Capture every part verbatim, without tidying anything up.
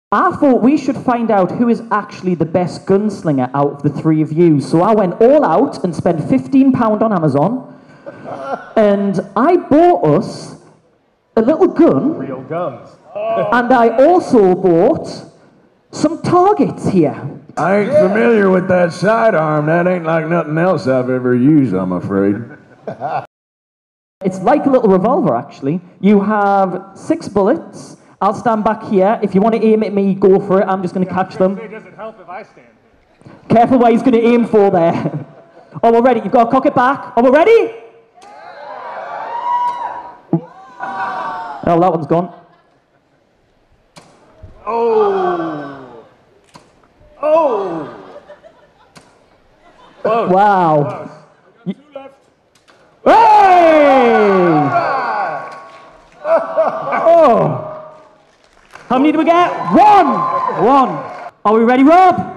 I thought we should find out who is actually the best gunslinger out of the three of you. So I went all out and spent fifteen pounds on Amazon. And I bought us a little gun. Real guns. And I also bought some targets here. I ain't yeah. familiar with that sidearm. That ain't like nothing else I've ever used, I'm afraid. It's like a little revolver, actually. You have six bullets. I'll stand back here. If you want to aim at me, go for it. I'm just going to yeah, catch them. It doesn't help if I stand here. Careful where he's going to aim for there. Oh, we're ready. You've got to cock it back. Oh, we're ready? Oh, that one's gone. Oh. Oh. Close. Wow. Close. Two left. Hey! Oh. How many do we get? One! One. Are we ready, Rob?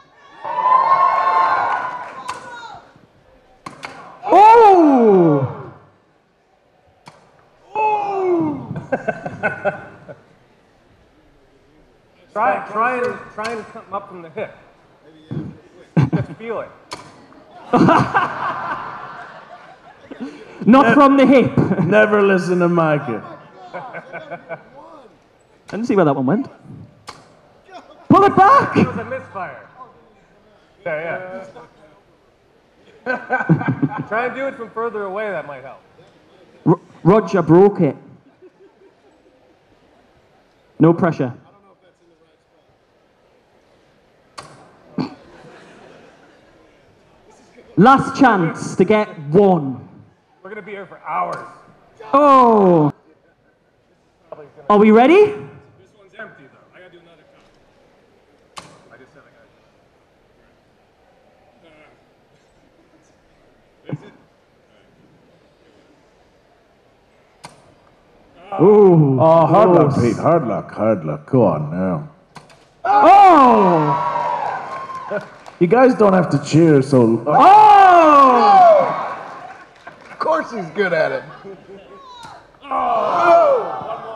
Oh! Oh! try, try, and, try and come up from the hip. Just feel it. Not ne from the hip. Never listen to Micah. I didn't see where that one went. Pull it back! It was a misfire. Yeah, yeah. Try and do it from further away, that might help. R Roger broke it. No pressure. I don't know if that's in the right spot. Last chance to get one. We're going to be here for hours. Oh! Are we ready? This one's empty, though. I got to do another count. I just said I got to. Uh, is it? Ooh. Oh, hard luck, Pete. Hard luck, hard luck. Go on now. Oh! You guys don't have to cheer so... Oh! Of course he's good at it. Oh!